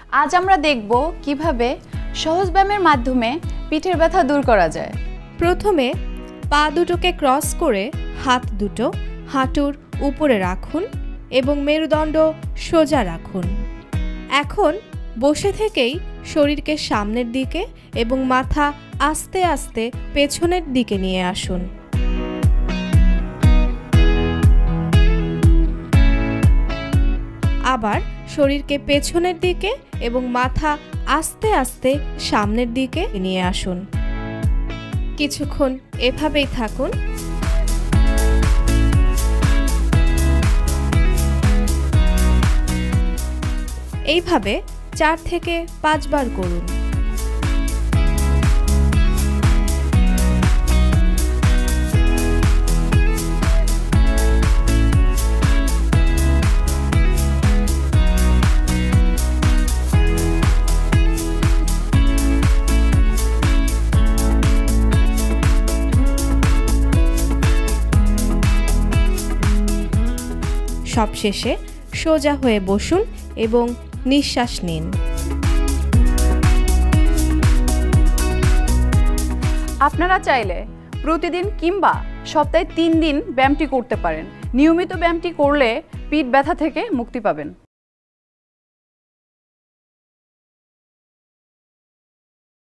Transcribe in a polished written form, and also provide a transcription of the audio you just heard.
আজ আমরা দেখব কিভাবে সহজ ব্যায়ামের মাধ্যমে পিঠের ব্যথা দূর করা যায়। প্রথমে পা দুটোকে ক্রস করে হাত দুটো হাঁটুর উপরে রাখুন এবং মেরুদণ্ড সোজা রাখুন। এখন বসে থেকেই শরীরকে সামনের দিকে এবং মাথা আস্তে আস্তে পেছনের দিকে নিয়ে আসুন। আবার শরীরকে পেছনের দিকে এবং মাথা আস্তে আস্তে সামনের দিকে নিয়ে আসুন। কিছুক্ষণ এভাবেই থাকুন। এইভাবে 4 থেকে 5 বার করুন। সবশেষে সোজা হয়ে বসুন এবং নিঃশ্বাস নিন। আপনারা চাইলে প্রতিদিন কিংবা সপ্তাহে 3 দিন ব্যায়ামটি করতে পারেন। নিয়মিত ব্যায়ামটি করলে পিঠ ব্যথা থেকে মুক্তি পাবেন।